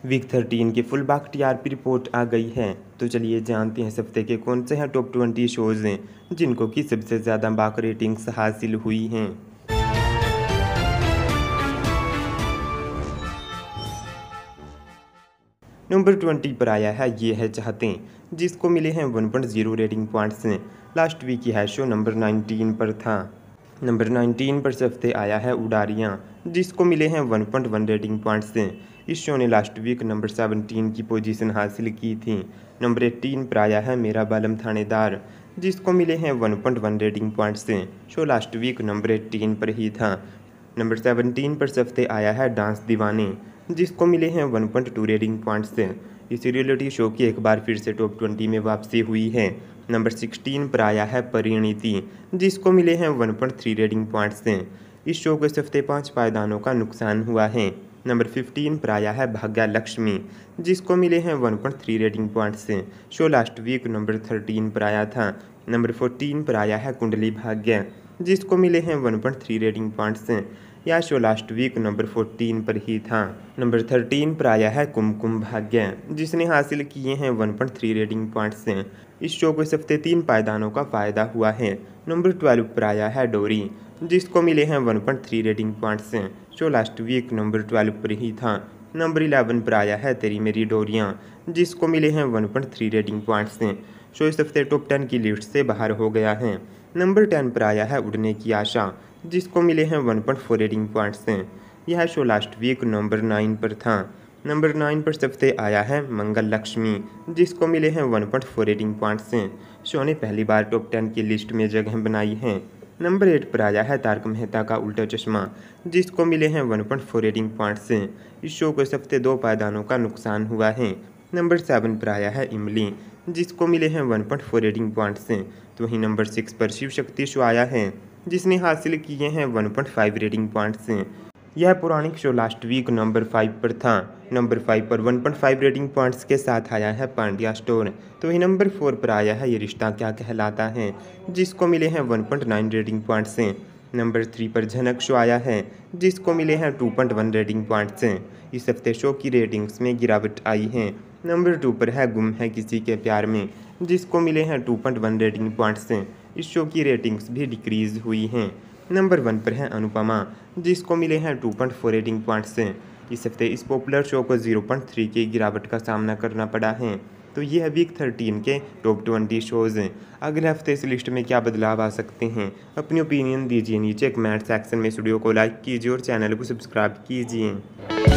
Week 13 के full बाक TRP report आ गई है। तो चलिए जानते हैं इस हफ्ते के कौन से हैं टॉप 20 शोज़ हैं जिनको कि सबसे ज़्यादा बाक रेटिंग्स हासिल हुई हैं। नंबर 20 पर आया है ये है चाहते, जिसको मिले हैं 1.0 रेटिंग पॉइंट्स। लास्ट वीक यह शो नंबर 19 पर था। नंबर 19 पर इस हफ्ते आया है उडारियाँ, जिसको मिले हैं 1.1 रेटिंग पॉइंट्स। इस शो ने लास्ट वीक नंबर 17 की पोजीशन हासिल की थी। नंबर 18 पर आया है मेरा बालम थानेदार, जिसको मिले हैं 1.1 rating points. Show last week number 18 पर ही था। नंबर 17 पर इस हफ्ते आया है डांस दीवाने, जिसको मिले हैं 1.2 रेटिंग पॉइंट्स। इस रियलिटी शो की एक बार फिर से टॉप 20 में वापसी हुई है। नंबर 16 पर आया है परिणीति, जिसको मिले हैं 1.3 रेटिंग पॉइंट्स। इस शो को इस हफ्ते 5 पायदानों का नुकसान हुआ है। नंबर 15 पर आया है भाग्या लक्ष्मी, जिसको मिले हैं 1.3 rating points. Show last week number 13 पर आया था। नंबर 14 पर आया है कुंडली भाग्य, जिसको मिले हैं 1.3 रेटिंग पॉइंट्स। यह शो लास्ट वीक नंबर 14 पर ही था। नंबर 13 पर आया है कुमकुम भाग्य, जिसने हासिल किए हैं 1.3 रेटिंग पॉइंट्स। इस शो को इस हफ्ते 3 पायदानों का फ़ायदा हुआ है। नंबर 12 पर आया है डोरी, जिसको मिले हैं 1.3 rating points. Show last week number 12 पर ही था। नंबर 11 पर आया है तेरी मेरी डोरियाँ, जिसको मिले हैं 1.3 रेटिंग पॉइंट्स। शो इस हफ्ते टॉप 10 की लिस्ट से बाहर हो गया है। नंबर 10 पर आया है उड़ने की आशा, जिसको मिले हैं 1.4 रेटिंग पॉइंट्स। यह शो लास्ट वीक नंबर 9 पर था। नंबर 9 पर इस हफ्ते आया है मंगल लक्ष्मी, जिसको मिले हैं 1.4 रेटिंग पॉइंट्स। शो ने पहली बार टॉप 10 की लिस्ट में जगह बनाई है। नंबर 8 पर आया है तारक मेहता का उल्टा चश्मा, जिसको मिले हैं 1.4 रेटिंग पॉइंट्स। इस शो को इस हफ्ते 2 पायदानों का नुकसान हुआ है। नंबर 7 पर आया है इमली, जिसको मिले हैं 1.4 रेटिंग पॉइंट्स। तो वहीं नंबर 6 पर शिव शक्ति शो आया है, जिसने हासिल किए हैं 1.5 रेटिंग पॉइंट्स। यह पौराणिक शो लास्ट वीक नंबर 5 पर था। नंबर 5 पर 1.5 रेटिंग पॉइंट्स के साथ आया है पांड्या स्टोर। तो वहीं नंबर 4 पर आया है ये रिश्ता क्या कहलाता है, जिसको मिले हैं 1.9 रेटिंग पॉइंट्स। नंबर 3 पर झनक शो आया है, जिसको मिले हैं 2.1 रेटिंग पॉइंट्स। इस हफ्ते शो की रेटिंग्स में गिरावट आई है। नंबर 2 पर है गुम है किसी के प्यार में, जिसको मिले हैं 2.1 रेटिंग पॉइंट्स। इस शो की रेटिंग्स भी डिक्रीज़ हुई हैं। नंबर 1 पर है अनुपमा, जिसको मिले हैं 2.4 रेटिंग पॉइंट्स। इस हफ्ते इस पॉपुलर शो को 0.3 की गिरावट का सामना करना पड़ा है। तो ये है वीक 13 के टॉप 20 शोज़। अगले हफ्ते इस लिस्ट में क्या बदलाव आ सकते हैं, अपनी ओपिनियन दीजिए नीचे कमेंट सेक्शन में। वीडियो को लाइक कीजिए और चैनल को सब्सक्राइब कीजिए।